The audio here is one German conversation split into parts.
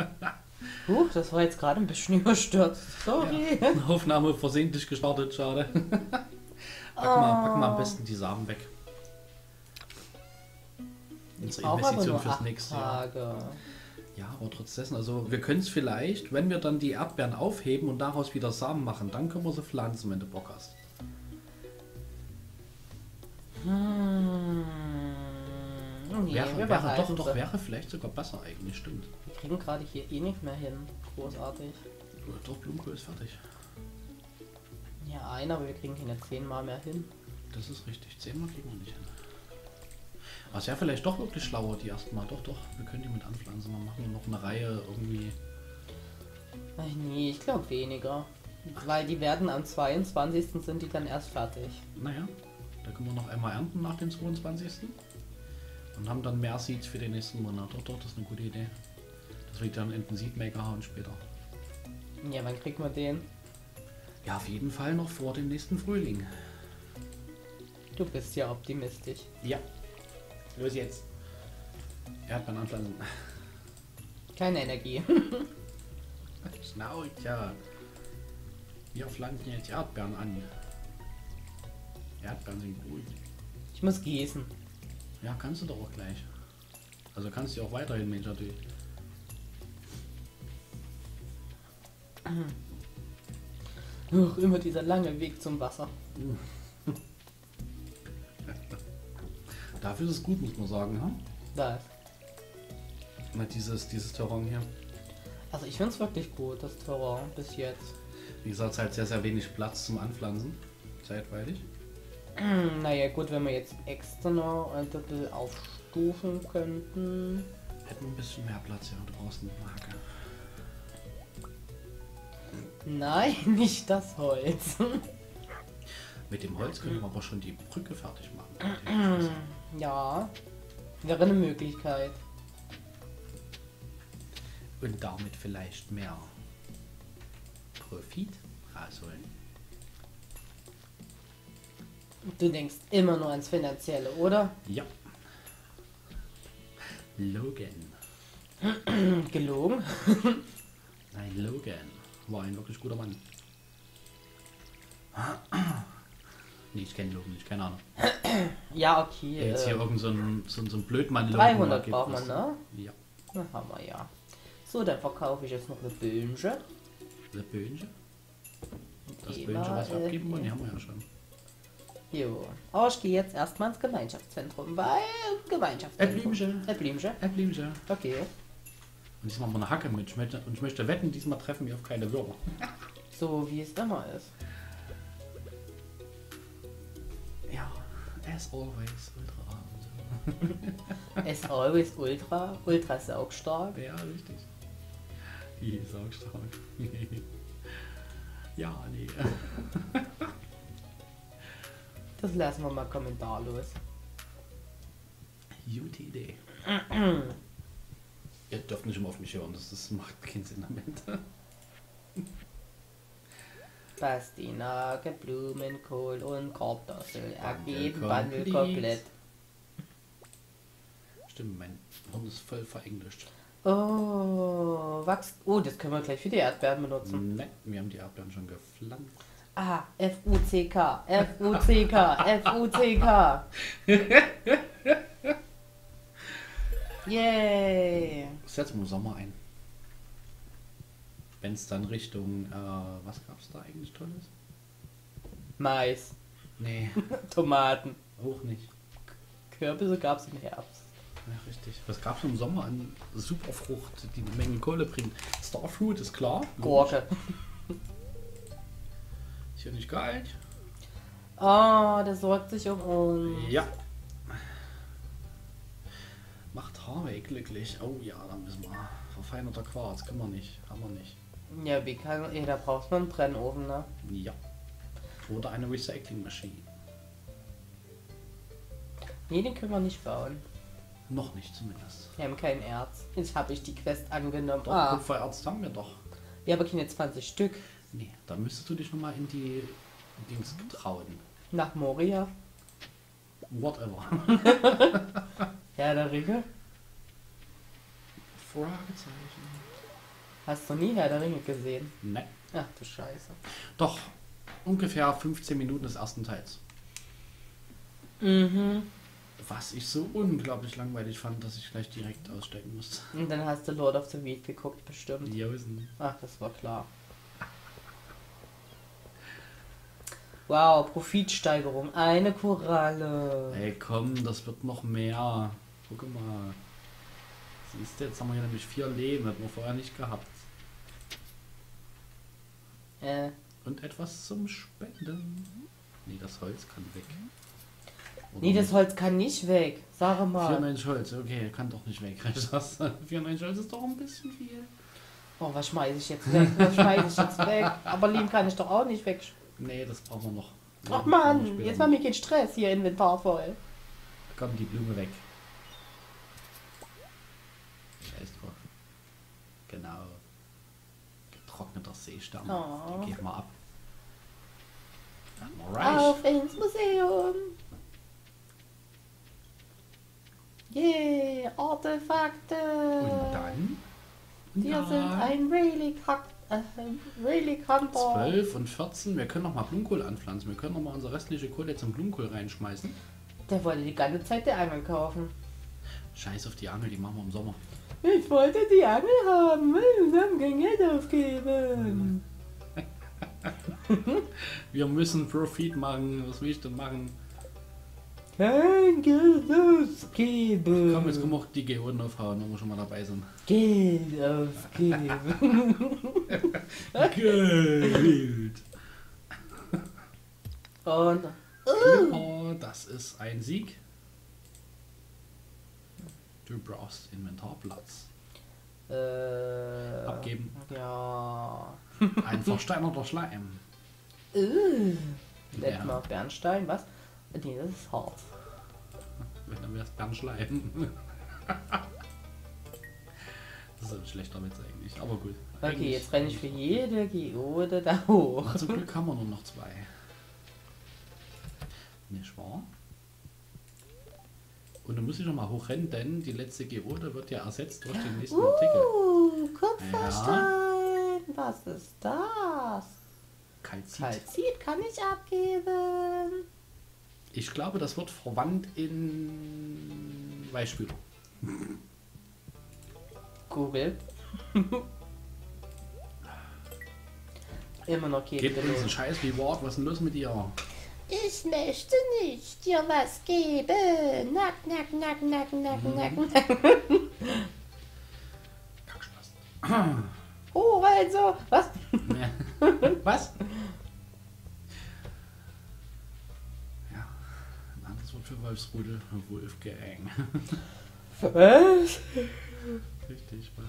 Das war jetzt gerade ein bisschen überstürzt. Sorry. Ja, Aufnahme versehentlich gestartet, schade. Pack mal am besten die Samen weg. Unsere Auch aber Investition nur fürs 8 nächste Jahr. Tage. Ja, aber trotz dessen, also wir können es vielleicht, wenn wir dann die Erdbeeren aufheben und daraus wieder Samen machen, dann können wir sie pflanzen, wenn du Bock hast. Nee, wir behalten sie. Wäre vielleicht sogar besser eigentlich, stimmt. Wir kriegen gerade hier eh nicht mehr hin. Großartig. Doch, Blumenkohl ist fertig. Ja, aber wir kriegen keine 10-mal mehr hin. Das ist richtig, 10-mal kriegen wir nicht hin. Aber es wäre vielleicht doch wirklich schlauer, die ersten Mal. Doch, wir können die mit anpflanzen. Dann machen wir noch eine Reihe irgendwie. Ach nee, ich glaube weniger. Weil die werden am 22. sind die dann erst fertig. Naja, da können wir noch einmal ernten nach dem 22. Und haben dann mehr Seeds für den nächsten Monat. Doch, das ist eine gute Idee. Das wird dann in den Seedmaker hauen später. Ja, wann kriegt man den? Ja, auf jeden Fall noch vor dem nächsten Frühling. Du bist ja optimistisch. Ja. Los jetzt. Erdbeeren anpflanzen. Keine Energie. Schnauzer. Wir pflanzen jetzt Erdbeeren an. Erdbeeren sind gut. Ich muss gießen. Ja, kannst du doch auch gleich. Also kannst du auch weiterhin, Mensch, natürlich. Immer dieser lange Weg zum Wasser. Dafür ist es gut, muss man sagen, ha? Da ist. Na, dieses Terrain hier. Also ich finde es wirklich gut, das Terrain bis jetzt. Wie gesagt, es hat sehr, sehr wenig Platz zum Anpflanzen. Zeitweilig. Naja gut, wenn wir jetzt extra noch ein bisschen aufstufen könnten. Hätten wir ein bisschen mehr Platz, ja. Du brauchst eine Marke. Nein, nicht das Holz. Mit dem Holz können wir aber schon die Brücke fertig machen. Ja, wäre eine Möglichkeit. Und damit vielleicht mehr Profit rausholen. Du denkst immer nur ans Finanzielle, oder? Ja. Logan. Gelogen? Nein, Logan war ein wirklich guter Mann. Nee, ich kenne Logan nicht, keine Ahnung. Ja, okay. Jetzt hier irgend so ein Blödmann. 300 braucht man, ne? Ja. Na, haben wir ja. So, dann verkaufe ich jetzt noch eine Böhnche. Das Böhnchen? Das Die Böhnchen, was wir war, abgeben wollen, die haben wir ja schon. Jo. Aber ich gehe jetzt erstmal ins Gemeinschaftszentrum, weil Gemeinschaftszentrum. Blümchen. Okay. Und diesmal haben wir eine Hacke mit. Ich möchte wetten, diesmal treffen wir auf keine Würmer. So wie es immer ist. Ja, as always, ultra. As always ultra saugstark. Ja, richtig. Wie saugstark. Ja, nee. Das lassen wir mal kommentarlos. Gute Idee. Ihr dürft nicht immer auf mich hören, das macht keinen Sinn am Ende. Pastinake, Blumenkohl und Kartoffel ergeben Bundle Bundle komplett. Stimmt, mein Hirn ist voll verenglischt. Oh, Wachs. Oh, das können wir gleich für die Erdbeeren benutzen. Ne, wir haben die Erdbeeren schon gepflanzt. Ah, F-U-C-K, F-U-C-K, F-U-C-K. Yay. Setzen wir Sommer ein. Wenn es dann Richtung, was gab's da eigentlich Tolles? Mais, Nee, Tomaten, auch nicht. Kürbisse gab es im Herbst. Ja, richtig. Was gab's im Sommer an Superfrucht, die eine Menge Kohle bringt? Starfruit ist klar. Gurke. Ist ja nicht kalt. Oh, der sorgt sich um uns. Ja. Macht Harvey glücklich. Oh ja, da müssen wir. Verfeinerter Quarz, können wir nicht. Haben wir nicht. Ja, wie kann. Da braucht man einen Brennofen, ne? Ja. Oder eine Recycling-Maschine. Nee, den können wir nicht bauen. Noch nicht zumindest. Wir haben kein Erz. Jetzt habe ich die Quest angenommen. Doch, Ah, Kupfererz haben wir doch. wir haben keine 20 Stück. Nee, da müsstest du dich nochmal in die Dings trauen. Nach Moria. Whatever. Ja, der Ringe. Fragezeichen. Hast du nie Herr der Ringe gesehen? Ne. Ach du Scheiße. Doch, ungefähr 15 Minuten des ersten Teils. Mhm. Was ich so unglaublich langweilig fand, dass ich gleich direkt aussteigen musste. Und dann hast du Lord of the Weed geguckt, bestimmt. Josen. Ach, das war klar. Wow, Profitsteigerung. Eine Koralle. Ey, komm, das wird noch mehr. Guck mal. Siehst du, jetzt haben wir hier nämlich 4 Leben, hätten wir vorher nicht gehabt. Und etwas zum Spenden. Nee, das Holz kann weg. Oder Nee, das Holz kann nicht weg. Sag mal. 94 Holz, okay, kann doch nicht weg. 94 Holz ist doch ein bisschen viel. Oh, was schmeiß ich jetzt weg? Was schmeiß ich jetzt weg? Aber Lehm kann ich doch auch nicht weg. Nee, das brauchen wir noch. Ach Mann, jetzt mal mir kein Stress hier, Inventar voll. Komm, die Blume weg. Scheiß drauf. Genau. Getrockneter Seestern. Oh. Den geben wir ab. Dann reich. Auf ins Museum. Yeah, Artefakte. Und dann? Wir sind ein Relic Hunter. 12 und 14. Wir können noch mal Blumenkohl anpflanzen. Wir können noch mal unsere restliche Kohle jetzt im Blumenkohl reinschmeißen. Der wollte die ganze Zeit die Angel kaufen. Scheiß auf die Angel, die machen wir im Sommer. Ich wollte die Angel haben. Wir haben kein Geld aufgeben. Wir müssen Profit machen. Was will ich denn machen? Kein Geld ausgeben. Komm, jetzt können wir auch die Geoden aufhauen, wenn wir schon mal dabei sind. Geld ausgeben. Geld! Und Clipper, das ist ein Sieg. Du brauchst Inventarplatz. Abgeben. Ja. Ein versteinerter Schleim. Letztes Mal Bernstein, was? Nee, das ist Harz. Wenn dann wär's Bernschleim. Das ist ein schlechter Witz eigentlich, aber gut. Okay, Eigentlich jetzt renne ich für jede Geode da hoch. Na, zum Glück haben wir nur noch 2. Nicht wahr? Und dann muss ich noch mal hochrennen, denn die letzte Geode wird ja ersetzt durch den nächsten Artikel. Kupferstein. Was ist das? Kalzit. Kalzit kann ich abgeben. Ich glaube, das wird verwandt in Weichspüler. Google. Immer noch Geht uns ein scheiß Reward, was ist denn los mit ihr? Ich möchte nicht dir was geben. Nack, nack, nack, nack, nack, nack, nack. Kackschloss. Oh, also. Was? Was? Ja, ein anderes Wort für Wolfsrudel. Wolfgang. Was? Richtig, was?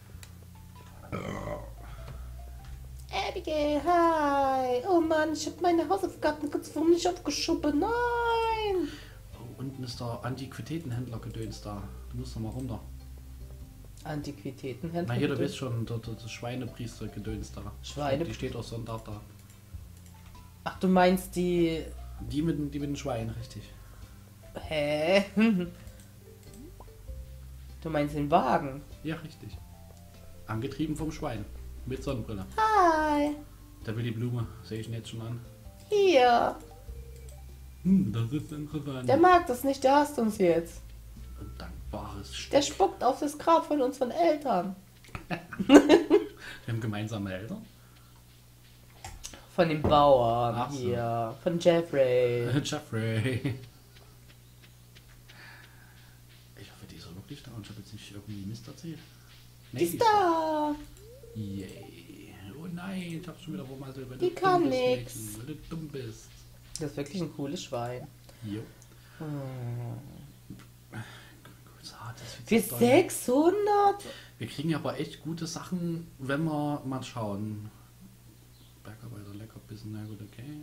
Abigail, hi. Oh Mann, ich habe meine Hausaufgaben kurz vor nicht aufgeschoben. Nein. Oh, unten ist der Antiquitätenhändler gedöns da. Du musst noch mal runter. Antiquitätenhändler. Na hier, du bist schon, das Schweinepriester gedöns da. Schweine- Die steht auch Sonntag da. Ach, du meinst die... Die mit den Schweinen, richtig. Hä? Du meinst den Wagen? Ja, richtig. Angetrieben vom Schwein. Mit Sonnenbrille. Hi. Da will die Blume, sehe ich ihn jetzt schon an. Hier. Das ist interessant. Der mag das nicht, der hasst uns jetzt. Ein dankbares Stück. Der spuckt auf das Grab von unseren Eltern. Wir haben gemeinsame Eltern. Von den Bauern Ach so. hier. Von Jeffrey. Jeffrey. Ich hoffe, die ist auch wirklich da und ich habe jetzt nicht irgendwie Mist erzählt. Die ist da. Yay. Oh nein, ich hab's schon wieder vermasselt, weil Die du kann dumm bist, nix. Mädchen, weil du dumm bist. Das ist wirklich ein cooles Schwein. Jo. Für 600? Wir kriegen aber echt gute Sachen, wenn wir mal schauen. Bergarbeiter, Leckerbissen, na gut, okay.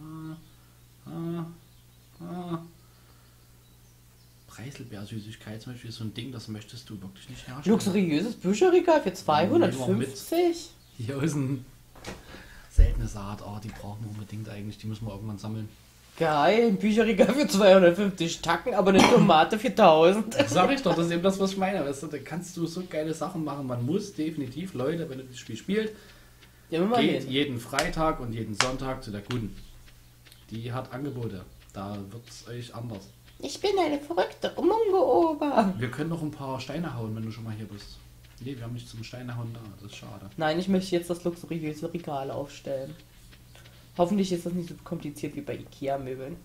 Preiselbeersüßigkeit zum Beispiel ist so ein Ding, das möchtest du wirklich nicht herstellen. Luxuriöses Bücherregal für 250? Hier ist ein seltene Saat, oh, die brauchen wir unbedingt eigentlich, die müssen wir irgendwann sammeln. Geil, ein Bücherregal für 250 Tacken, aber eine Tomate für 1000. Sag ich doch, das ist eben das, was ich meine. Weißt du, da kannst du so geile Sachen machen. Man muss definitiv, Leute, wenn ihr das Spiel spielt, geht jeden Freitag und jeden Sonntag zu der Guten. Die hat Angebote. Da wird es euch anders. Ich bin eine verrückte Mungo-Ober. Wir können noch ein paar Steine hauen, wenn du schon mal hier bist. Nee, wir haben nicht zum Steine hauen da. Das ist schade. Nein, ich möchte jetzt das luxuriöse Regal aufstellen. Hoffentlich ist das nicht so kompliziert wie bei Ikea-Möbeln.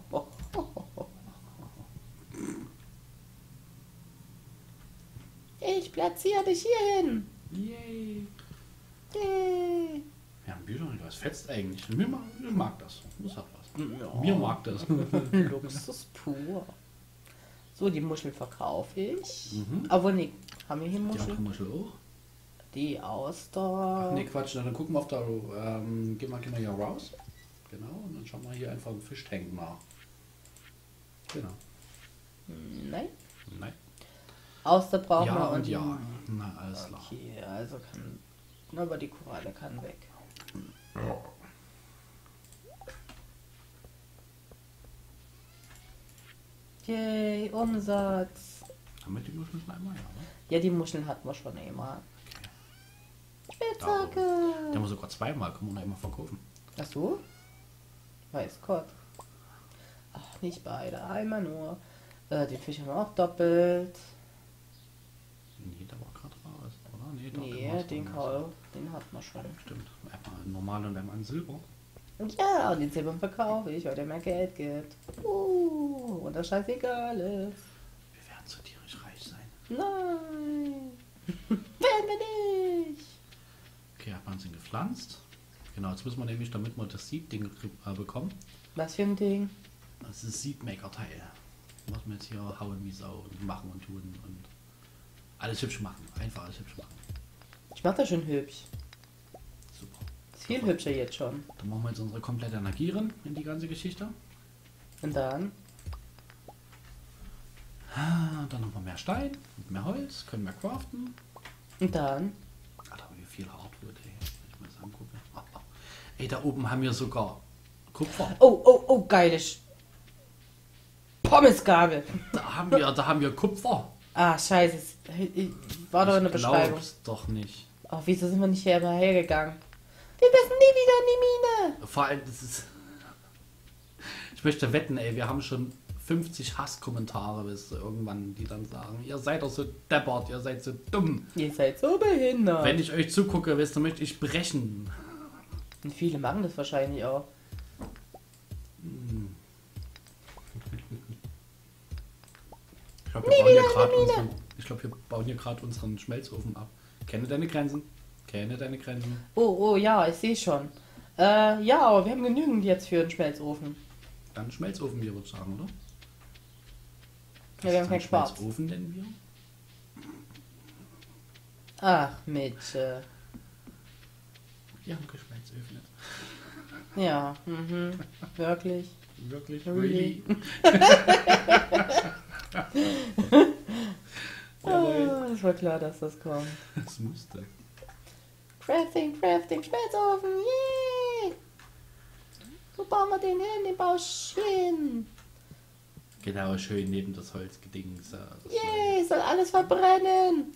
Ich platziere dich hier hin. Yay. Yay. Ja, ein Bücherregal, das fetzt eigentlich. Mir mag das. Das hat was. Ja. Mir mag das. Luxus pur. So, die Muschel verkaufe ich. Aber nee, haben wir hier Die Muscheln? andere Muschel auch. Die Auster. Ach nee, Quatsch, dann gucken wir auf der. Gehen wir hier raus. Genau, und dann schauen wir hier einfach im Fischtank nach. Genau. Nein. Nein. Auster brauchen Ja wir. und ja. Na, alles klar. Okay, also kann. Aber die Koralle kann weg. Yay, Umsatz. Haben wir die Muscheln schon einmal? Ja, ne? Ja, die Muscheln hatten wir schon einmal. Spitzhacke. Die haben wir sogar zweimal, können wir noch immer verkaufen. Ach so? Weiß Gott. Ach, nicht beide, einmal nur. Den Fisch haben wir auch doppelt. Nee, der war gerade raus, oder? Nee, doch, Nee, den hat man schon. Stimmt. Einmal ein normal und einmal ein Silber. Ja, und den Silber verkaufe ich, weil der mehr Geld gibt. Und das scheißegal ist. Wir werden so tierisch reich sein. Nein. Werden wir nicht. Okay, hat man sie gepflanzt. Genau, jetzt müssen wir nämlich, damit wir das Seed-Ding bekommen. Was für ein Ding? Das ist Seedmaker-Teil. Was wir jetzt hier hauen wie Sau und machen und tun und alles hübsch machen. Einfach alles hübsch machen. Ich mach das schon hübsch. Super. Ist viel hübscher jetzt schon. Dann machen wir jetzt unsere komplette Energie rein in die ganze Geschichte. Und dann? Dann haben wir mehr Stein und mehr Holz, können wir craften. Und dann? Ah, da haben wir viel Hardwood, ey. Wenn ich mir das angucke. Ey, da oben haben wir sogar Kupfer. Oh, geile Pommesgabel. Da haben wir Kupfer. Ah, scheiße. War doch in der Beschreibung. Glaub's doch nicht. Oh, wieso sind wir nicht hier immer hergegangen? Wir müssen nie wieder in die Mine. Vor allem, das ist... Ich möchte wetten, ey, wir haben schon 50 Hasskommentare, bis irgendwann, die dann sagen, ihr seid doch so deppert, ihr seid so dumm. Ihr seid so behindert. Wenn ich euch zugucke, wisst ihr, möchte ich brechen. Und viele machen das wahrscheinlich auch. Ich glaube, wir bauen hier gerade unseren Schmelzofen ab. Kenne deine Grenzen. Kenne deine Grenzen. Oh, ja, ich sehe schon. Ja, aber wir haben genügend jetzt für den Schmelzofen. Dann Schmelzofen wir, würde ich sagen, oder? Ja, wir haben keinen Spaß. Schmelzofen nennen wir? Ach, mit. Wir haben geschmelzöfnet. Ja, wirklich. Wirklich? Really? Das war klar, dass das kommt. Das musste. Crafting, Schmelzofen, yay! Wo bauen wir den hin, den Bauschen? Genau, schön neben das Holzgedings. Yay, soll alles verbrennen!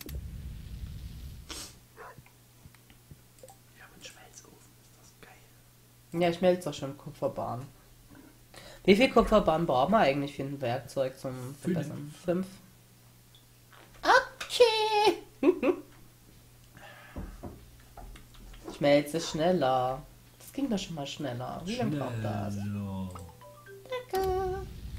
Wir haben einen Schmelzofen, ist das geil. Ja, ich schmelze doch schon Kupferbahn. Wie viel Kupferbahn brauchen wir eigentlich für ein Werkzeug zum Verbessern? 5. Okay! Schmelze schneller. Das ging doch schon mal schneller. Wie lange braucht das? Danke.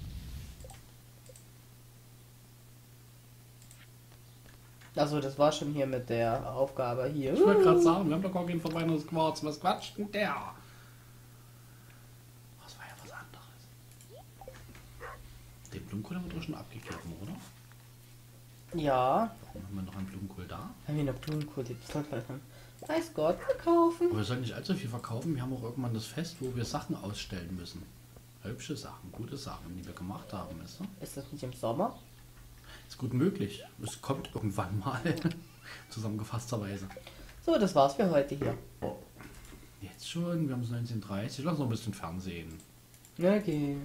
Also das war schon hier mit der Aufgabe hier. Ich wollte gerade sagen, wir haben doch gar kein verbrennendes Quarz. Was quatscht denn der? Das war ja was anderes. Den Blumenkohl haben wir doch schon abgegeben, oder? Ja. Warum haben wir noch einen Blumenkohl da? Haben wir noch Blumenkohl? Weiß Gott, verkaufen. Aber wir sollten nicht allzu viel verkaufen. Wir haben auch irgendwann das Fest, wo wir Sachen ausstellen müssen. Hübsche Sachen, gute Sachen, die wir gemacht haben. Ist, ne? Ist das nicht im Sommer? Ist gut möglich. Es kommt irgendwann mal. Zusammengefassterweise. So, das war's für heute hier. Jetzt schon, wir haben es 19:30. Lass noch ein bisschen Fernsehen. Okay.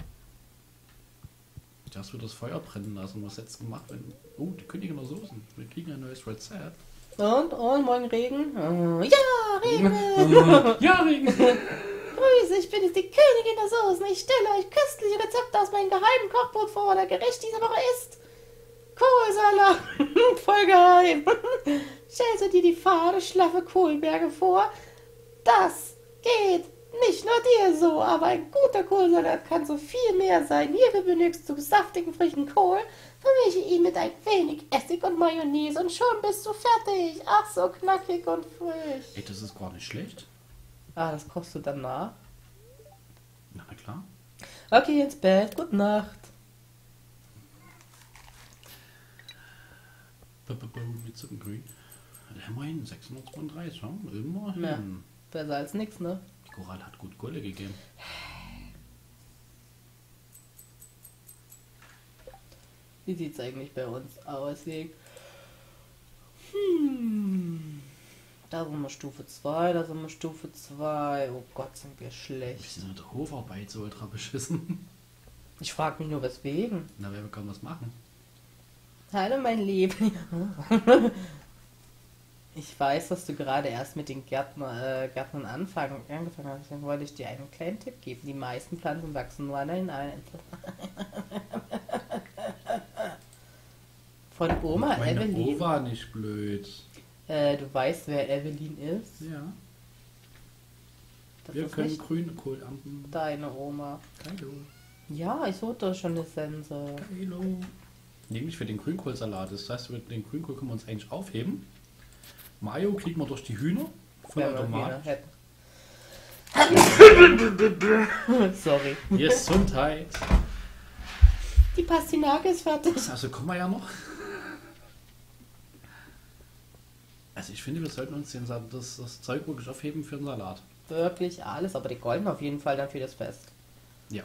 Du hast wieder das Feuer brennen lassen. Was hättest du gemacht, wenn... Oh, die Königin der Soßen. Wir kriegen ein neues Rezept. Und morgen Regen? Ja, Regen! Ja, Regen! Grüße, ich bin jetzt die Königin der Soßen. Ich stelle euch köstliche Rezepte aus meinem geheimen Kochbuch vor. Der Gericht dieser Woche ist Kohlsalat. Voll geheim. Stellst du dir die fade, schlaffe Kohlberge vor? Das geht nicht nur dir so, aber ein guter Kohlsalat kann so viel mehr sein. Hierfür benötigst du saftigen, frischen Kohl. Vermische ihn mit ein wenig Essig und Mayonnaise und schon bist du fertig. Ach, so knackig und frisch. Ey, das ist gar nicht schlecht. Ah, das kochst du dann nach? Na klar. Okay, ins Bett. Gute Nacht. Mit Suppengrün. Immerhin 632, ja? Immerhin. Ja, besser als nix, ne? Die Koral hat gut Kohle gegeben. Wie sieht's eigentlich bei uns aus? Da sind wir Stufe 2, da sind wir Stufe 2. Oh Gott, sind wir Wir schlecht. sind mit der Hofarbeit so ultra beschissen. Ich frage mich nur, weswegen. Na, wer kann was machen? Hallo, mein Lieben. Ich weiß, dass du gerade erst mit den Gärtnern angefangen hast. Deswegen wollte ich dir einen kleinen Tipp geben. Die meisten Pflanzen wachsen nur an den einen. Von Oma Meine Evelyn. Oma nicht blöd. Du weißt, wer Evelyn ist? Ja. Das Wir ist können nicht Grünkohl ernten. deine Oma. Hallo. Ja, ich suche doch schon eine Sense. Hallo. Nämlich für den Grünkohlsalat. Das heißt, mit den Grünkohl können wir uns eigentlich aufheben. Mayo kriegen wir durch die Hühner. Von Wenn der wir Tomaten. hätten. Sorry. Gesundheit. Die Pastinake ist fertig. Also kommen wir ja noch. Also ich finde, wir sollten uns das Zeug wirklich aufheben für den Salat. Wirklich alles, aber die golden auf jeden Fall dann für das Fest. Ja.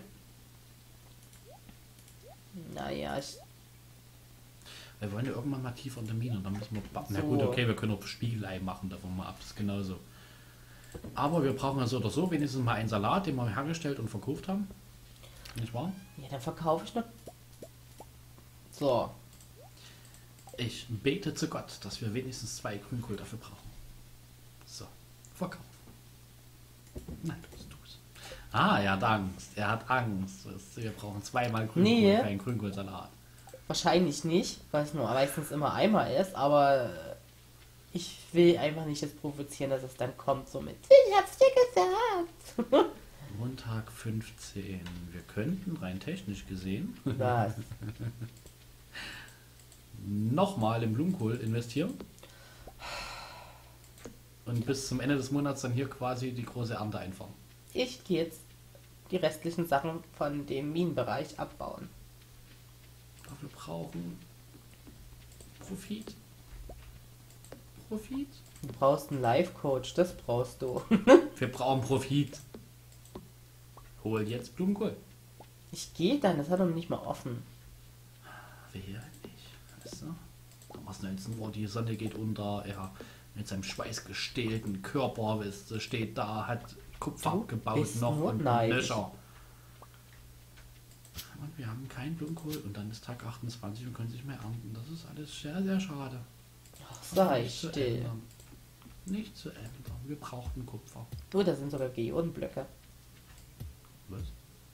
Naja, Wir wollen ja irgendwann mal tiefer in der Mine und dann müssen wir backen. Na So. gut, okay, wir können auch Spiegelei machen, davon mal ab, das ist genauso. Aber wir brauchen ja so oder so wenigstens mal einen Salat, den wir hergestellt und verkauft haben. Nicht wahr? ja, dann verkaufe ich noch. So. Ich bete zu Gott, dass wir wenigstens 2 Grünkohl dafür brauchen. So, verkaufen. Nein, du es. Ah, er hat Angst. Er hat Angst. Wir brauchen 2-mal Grünkohl, Nee. keinen Grünkohlsalat. Wahrscheinlich nicht, weil es nur meistens immer einmal ist, aber ich will einfach nicht jetzt provozieren, dass es dann kommt so mit. Ich hab's dir gesagt. Montag 15. Wir könnten rein technisch gesehen Was? nochmal im Blumenkohl investieren. Und bis zum Ende des Monats dann hier quasi die große Ernte einfahren. Ich gehe jetzt die restlichen Sachen von dem Minenbereich abbauen. Aber wir brauchen Profit. Profit? Du brauchst einen Life-Coach, das brauchst du. Wir brauchen Profit. Hol jetzt Blumenkohl. Ich gehe dann, das hat doch nicht mal offen. Wer nicht? Weißt du? Damals 19 Uhr, die Sonne geht unter, er mit seinem schweißgestählten Körper, weißt du, steht da, hat Kupfer Du abgebaut bist noch nur und neidisch. Löcher. Und wir haben keinen Blumenkohl und dann ist Tag 28 und können sich mehr ernten. Das ist alles sehr, sehr schade. Sei Nicht zu still. ändern. Nicht zu ändern. Wir brauchten Kupfer. Oh, da sind sogar Geodenblöcke. Was?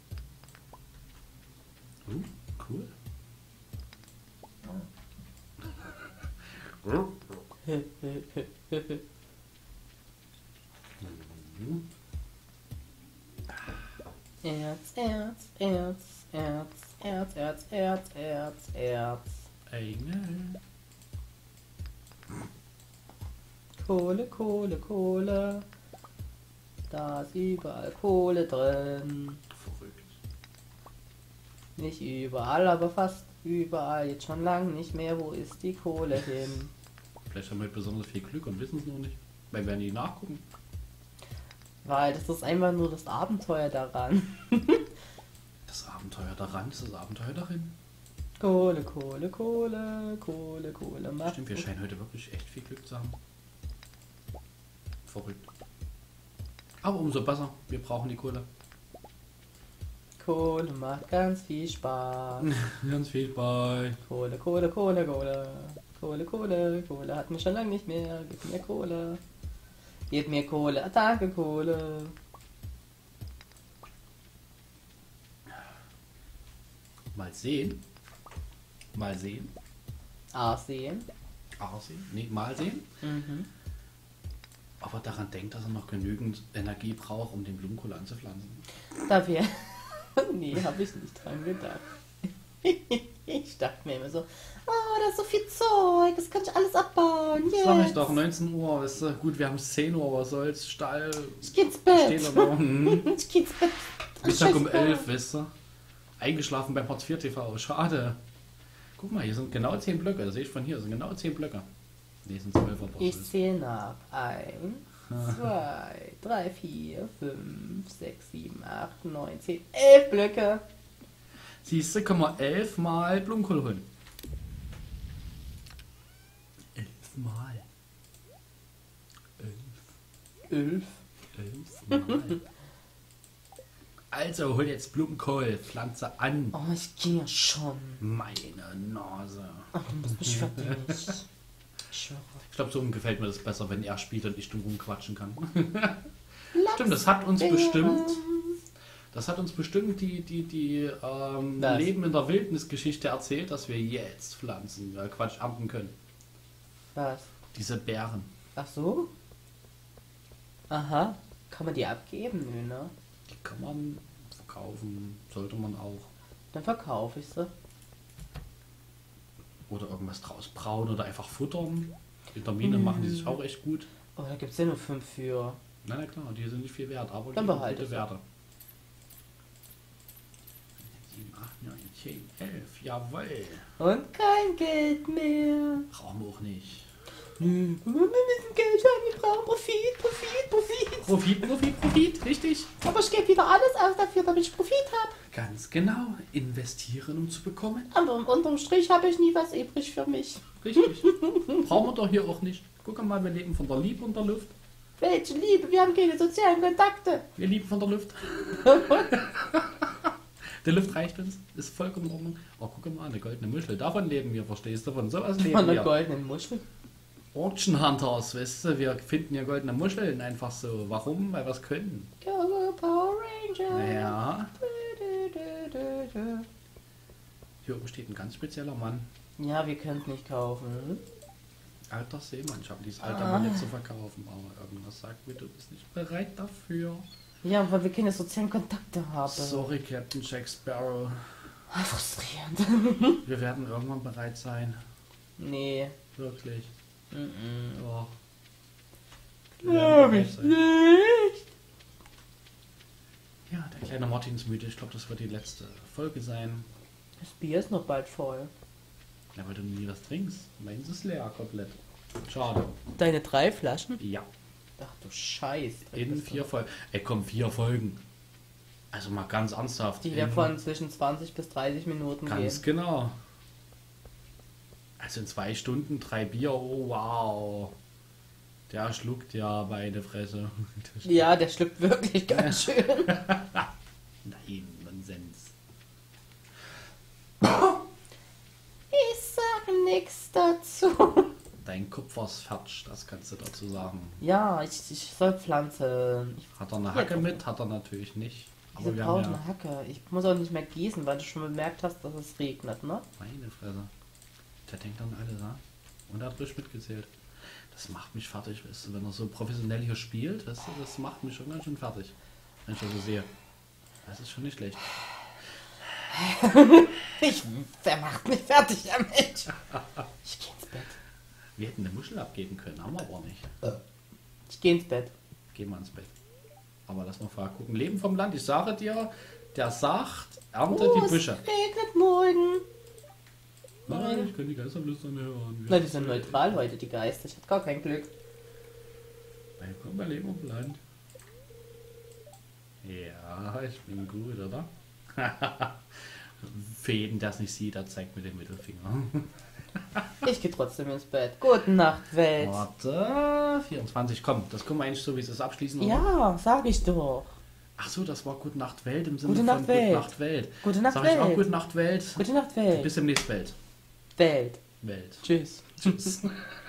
Cool. Erz, Erz, Erz, Erz, Erz, Erz, Erz, Erz, Erz. Engel. Kohle, Kohle, Kohle. Da ist überall Kohle drin. Verrückt. Nicht überall, aber fast überall. Jetzt schon lang nicht mehr. Wo ist die Kohle hin? Vielleicht haben wir besonders viel Glück und wissen es noch nicht. Weil wir nie nachgucken. Weil das ist einfach nur das Abenteuer daran. Das Abenteuer daran ist das Abenteuer darin. Kohle, Kohle, Kohle, Kohle, Kohle. Macht Stimmt, wir scheinen heute wirklich echt viel Glück zu haben. Verrückt. Aber umso besser, wir brauchen die Kohle. Kohle macht ganz viel Spaß. Ganz viel bei. Kohle, Kohle, Kohle, Kohle. Kohle, Kohle, Kohle hat mir schon lange nicht mehr. Gib mir Kohle. Gib mir Kohle. Danke, Kohle. Mal sehen. Mal sehen. Sehen. Sehen? Nee, mal sehen. Mhm. Aber daran denkt, dass er noch genügend Energie braucht, um den Blumenkohl anzupflanzen. Dafür. Nee, habe ich nicht dran gedacht. Ich dachte mir immer so, da ist so viel Zeug, das kann ich alles abbauen. Jetzt. Sag ich doch, 19 Uhr, weißt du, gut, wir haben 10 Uhr, was soll's, Stall. Ich geh ins Bett. Steht noch. Ich geh ins Bett. Ich sag um 11, weißt du. Eingeschlafen beim Hartz IV TV, schade. Guck mal, hier sind genau 10 Blöcke, das sehe ich von hier, das sind genau 10 Blöcke. Nee, sind 12 aber. Ich zähle nach. 1, 2, 3, 4, 5, 6, 7, 8, 9, 10, 11 Blöcke. Siehst du, kann man 11 Mal Blumenkohl holen. 11 Mal. 11. 11 Mal. Also, hol jetzt Blumenkohl, pflanze an. Oh, ich gehe schon. Meine Nase. Ach, du musst mich fertig. Ich glaube, so gefällt mir das besser, wenn er spielt und ich dumm rumquatschen kann. Stimmt, das hat uns bestimmt. Das hat uns bestimmt die Leben in der Wildnis-Geschichte erzählt, dass wir jetzt pflanzen, ernten können. Was? Diese Beeren. Ach so? Aha. Kann man die abgeben? Nö, ne? Die kann man verkaufen, sollte man auch. Dann verkaufe ich sie. Oder irgendwas draus brauen oder einfach futtern. Vitamine machen die sich auch echt gut. Oh, da gibt es ja nur 5 für. Na klar, die sind nicht viel wert, aber dann die haben behalte gute Werte. 7, 8, 9, 10, 11, jawohl. Und kein Geld mehr. Brauchen wir auch nicht. Wir müssen Geld haben, wir brauchen Profit. Profit, richtig. Aber ich gebe wieder alles aus dafür, damit ich Profit habe. Ganz genau. Investieren, um zu bekommen. Aber unterm Strich habe ich nie was übrig für mich. Richtig. Brauchen wir doch hier auch nicht. Guck mal, wir leben von der Liebe und der Luft. Welche Liebe? Wir haben keine sozialen Kontakte. Wir lieben von der Luft. Der Luft reicht uns. Ist vollkommen in Ordnung. Oh, guck mal, eine goldene Muschel. Davon leben wir, verstehst du? Von sowas leben Von wir. einer goldenen Muschel? Auction Hunters, weißt du? Wir finden ja goldene Muscheln einfach so. Warum? Weil wir es können. Go Power Ranger. Ja. Hier oben steht ein ganz spezieller Mann. Ja, wir können es nicht kaufen. Alter Seemann, ich habe dieses alte Mann jetzt zu verkaufen, aber irgendwas sagt mir, du bist nicht bereit dafür. Ja, weil wir keine sozialen Kontakte haben. Sorry, Captain Jack Sparrow. Frustrierend. Wir werden irgendwann bereit sein. Nee. Wirklich. Oh. Glaub ich nicht. Ja, der kleine Martin ist müde. Ich glaube, das wird die letzte Folge sein. Das Bier ist noch bald voll. Ja, weil du nie was trinkst. Meins ist leer komplett. Schade. Deine 3 Flaschen? Ja. Ach du Scheiß. In 4 Folgen. Ey, komm, 4 Folgen. Also mal ganz ernsthaft. Die davon zwischen 20 bis 30 Minuten gehen. Ganz genau. Also in 2 Stunden 3 Bier, oh wow. Der schluckt ja meine Fresse. Ja, der schluckt wirklich ganz schön. Nein, Nonsens. Ich sag nichts dazu. Dein Kopf war's fertig, das kannst du dazu sagen. Ja, ich soll pflanzen. Hat er eine Hacke mit? Hat er natürlich nicht. Aber wir brauchen eine Hacke. Ich muss auch nicht mehr gießen, weil du schon bemerkt hast, dass es regnet, ne? Meine Fresse. Der denkt an alles, ne? Und er hat frisch mitgezählt. Das macht mich fertig, weißt du, wenn er so professionell hier spielt, weißt du, das macht mich schon ganz schön fertig. Wenn ich das so sehe. Das ist schon nicht schlecht. Der macht mich fertig damit. Ich geh ins Bett. Wir hätten eine Muschel abgeben können, haben wir aber nicht. Ich geh ins Bett. Gehen wir ins Bett. Aber lass mal vorher gucken. Leben vom Land, ich sage dir, der sagt, ernte die Büsche. Es regnet morgen. Nein, ich kann die Geisterflüstern hören. Nein, die sind neutral heute, die Geister. Ich hatte gar kein Glück. Nein, komm, wir leben auf dem Land. Ja, ich bin gut, oder? Für jeden, der es nicht sieht, der zeigt mir den Mittelfinger. Ich gehe trotzdem ins Bett. Gute Nacht, Welt. Warte, 24, komm, das können wir eigentlich so, wie es ist, abschließen. Oder? Ja, sag ich doch. Ach so, das war Gute Nacht Welt im Sinne Gute Nacht von Welt. Gute Nacht Welt. Gute Nacht Sag Welt. ich auch Gute Nacht Welt. Gute Nacht Welt. Bis demnächst Welt. Welt. Welt. Tschüss. Tschüss.